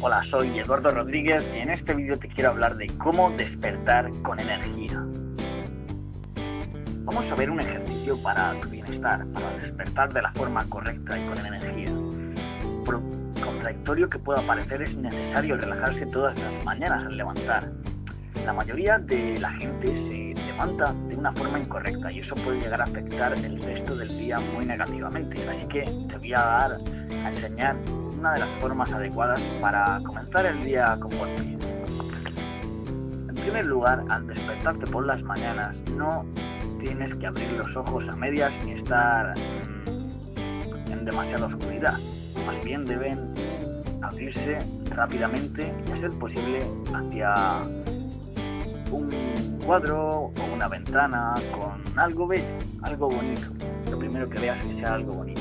Hola, soy Eduardo Rodríguez y en este vídeo te quiero hablar de cómo despertar con energía. Vamos a ver un ejercicio para tu bienestar, para despertar de la forma correcta y con energía. Por contradictorio que pueda parecer, es necesario relajarse todas las mañanas al levantar. La mayoría de la gente se levanta de una forma incorrecta y eso puede llegar a afectar el resto del día muy negativamente. Así que te voy a enseñar una de las formas adecuadas para comenzar el día con buen pie. En primer lugar, al despertarte por las mañanas, no tienes que abrir los ojos a medias ni estar en demasiada oscuridad. Más bien deben abrirse rápidamente y, a ser posible, hacia un cuadro o una ventana con algo bello, algo bonito. Lo primero que veas que sea algo bonito.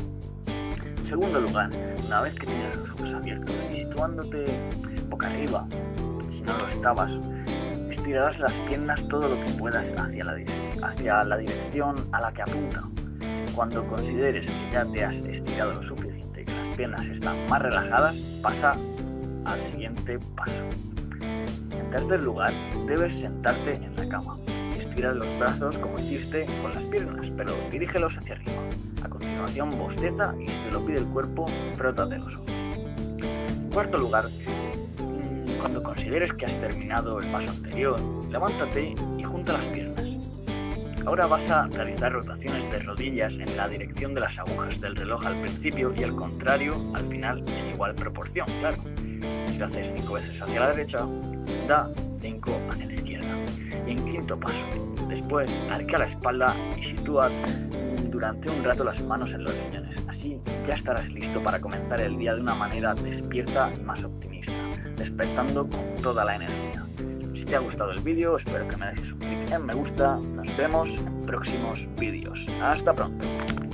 En segundo lugar, una vez que tienes los ojos abiertos y situándote boca arriba, si no lo estabas, estirarás las piernas todo lo que puedas hacia la dirección a la que apunta. Cuando consideres que ya te has estirado lo suficiente y que las piernas están más relajadas, pasa al siguiente paso. En tercer lugar, debes sentarte en la cama. Estira los brazos como hiciste con las piernas, pero dirígelos hacia arriba. A continuación, bosteza y, si te lo pide el cuerpo, frótate los ojos. En cuarto lugar, cuando consideres que has terminado el paso anterior, levántate y junta las piernas. Ahora vas a realizar rotaciones de rodillas en la dirección de las agujas del reloj al principio y al contrario al final, en igual proporción, claro. Si lo haces 5 veces hacia la derecha, da 5 hacia la izquierda. Y en quinto paso, después arquea la espalda y sitúa durante un rato las manos en los riñones. Así ya estarás listo para comenzar el día de una manera despierta y más optimista, despertando con toda la energía. Si te ha gustado el vídeo, espero que me dejes un clic en me gusta. Nos vemos en próximos vídeos. Hasta pronto.